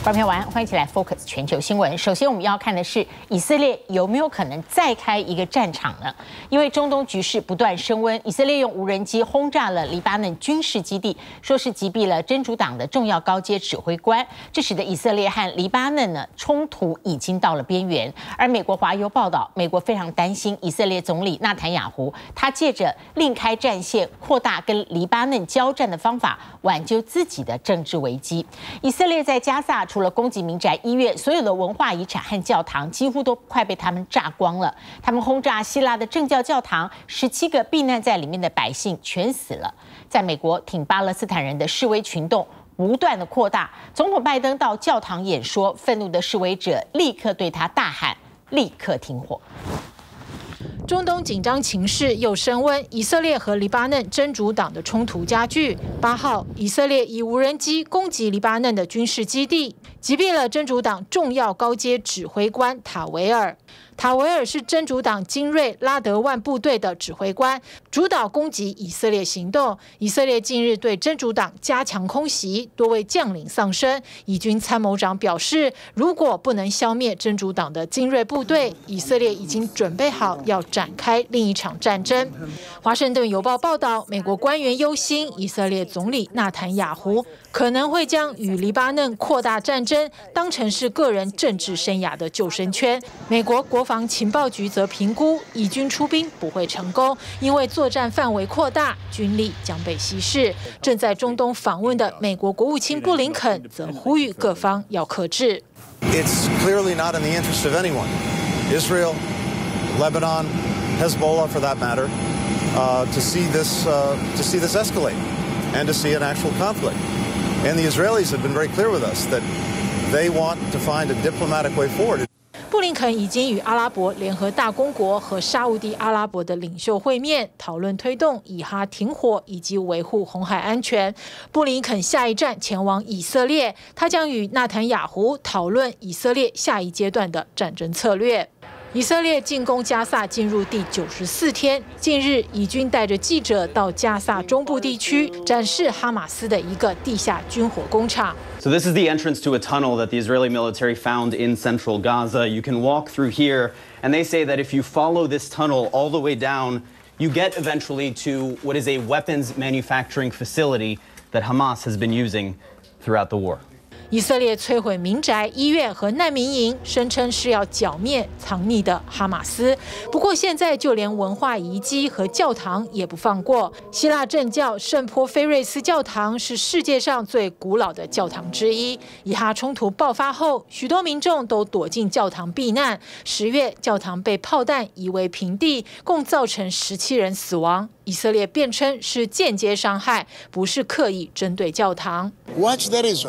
观众朋友晚安，欢迎一起来 Focus 全球新闻。首先，我们要看的是以色列有没有可能再开一个战场呢？因为中东局势不断升温，以色列用无人机轰炸了黎巴嫩军事基地，说是击毙了真主党的重要高阶指挥官，这使得以色列和黎巴嫩呢冲突已经到了边缘。而美国华邮报道，美国非常担心以色列总理纳坦雅胡，他借着另开战线、扩大跟黎巴嫩交战的方法，挽救自己的政治危机。以色列在加萨除了攻击民宅、医院，所有的文化遗产和教堂几乎都快被他们炸光了。他们轰炸希腊的正教教堂，17个避难在里面的百姓全死了。在美国，挺巴勒斯坦人的示威群动不断的扩大，总统拜登到教堂演说，愤怒的示威者立刻对他大喊：“立刻停火！” 中东紧张情势又升温，以色列和黎巴嫩真主党的冲突加剧。8号，以色列以无人机攻击黎巴嫩的军事基地，击毙了真主党重要高阶指挥官塔维尔。塔维尔是真主党精锐拉德万部队的指挥官，主导攻击以色列行动。以色列近日对真主党加强空袭，多位将领丧生。以军参谋长表示，如果不能消灭真主党的精锐部队，以色列已经准备好要展开另一场战争。华盛顿邮报报道，美国官员忧心，以色列总理纳坦雅胡可能会将与黎巴嫩扩大战争当成是个人政治生涯的救生圈。美国国防情报局则评估，以军出兵不会成功，因为作战范围扩大，军力将被稀释。正在中东访问的美国国务卿布林肯则呼吁各方要克制。 It's clearly not in the interest of anyone, Israel, Lebanon, Hezbollah, for that matter, to see this escalate and to see an actual conflict. And the Israelis have been very clear with us that they want to find a diplomatic way forward. 布林肯已经与阿拉伯联合大公国和沙烏地阿拉伯的领袖会面，讨论推动以哈停火以及维护红海安全。布林肯下一站前往以色列，他将与纳坦雅胡讨论以色列下一阶段的战争策略。以色列进攻加萨进入第94天，近日以军带着记者到加萨中部地区展示哈马斯的一个地下军火工厂。 So this is the entrance to a tunnel that the Israeli military found in central Gaza. You can walk through here, and they say that if you follow this tunnel all the way down, you get eventually to what is a weapons manufacturing facility that Hamas has been using throughout the war. 以色列摧毁民宅、医院和难民营，声称是要剿灭藏匿的哈马斯。不过，现在就连文化遗迹和教堂也不放过。希腊正教圣波菲瑞斯教堂是世界上最古老的教堂之一。以哈冲突爆发后，许多民众都躲进教堂避难。10月，教堂被炮弹夷为平地，共造成17人死亡。以色列辩称是间接伤害，不是刻意针对教堂。 What's the reason?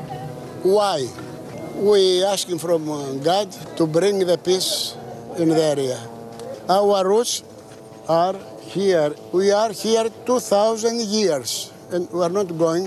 Why? We asking from God to bring the peace in the area. Our roots are here. We are here 2,000 years, and we are not going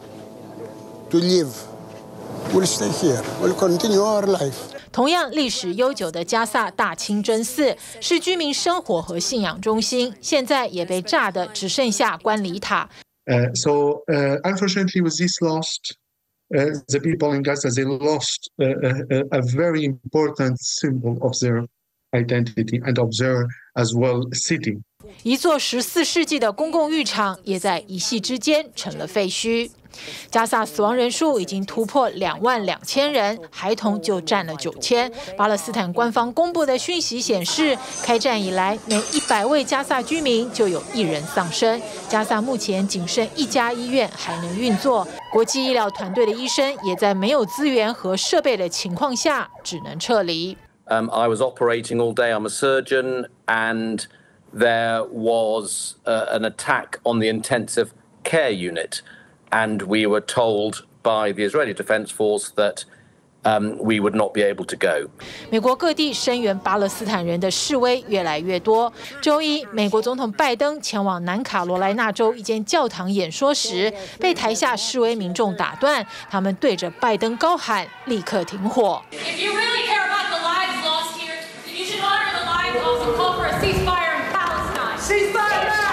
to leave. We'll stay here. We'll continue our life. 同样历史悠久的加萨大清真寺是居民生活和信仰中心，现在也被炸得只剩下观礼塔。 So unfortunately, with this lost.The people in Gaza, they lost a very important symbol of their identity and of their as well city. 一座14世纪的公共浴场也在一夕之间成了废墟。加萨死亡人数已经突破22000人，孩童就占了9000。巴勒斯坦官方公布的讯息显示，开战以来，每100位加萨居民就有1人丧生。加萨目前仅剩1家医院还能运作，国际医疗团队的医生也在没有资源和设备的情况下，只能撤离。 I was operating all day. I'm a surgeon, and there was an attack on the intensive care unit. And we were told by the Israeli Defense Force that we would not be able to go. 美国各地声援巴勒斯坦人的示威越来越多。周一，美国总统拜登前往南卡罗来纳州一间教堂演说时，被台下示威民众打断，他们对着拜登高喊：“立刻停火！” If you really care about the lives lost here, then you should honor the lives lost and call for a ceasefire in Palestine. Ceasefire now!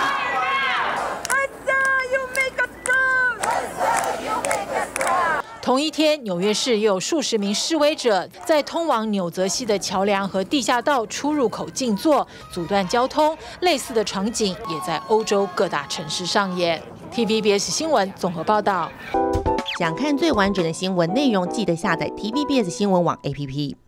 同一天，纽约市也有数十名示威者在通往纽泽西的桥梁和地下道出入口静坐，阻断交通。类似的场景也在欧洲各大城市上演。TVBS 新闻综合报道。 想看最完整的新闻内容，记得下载 TVBS 新闻网 APP。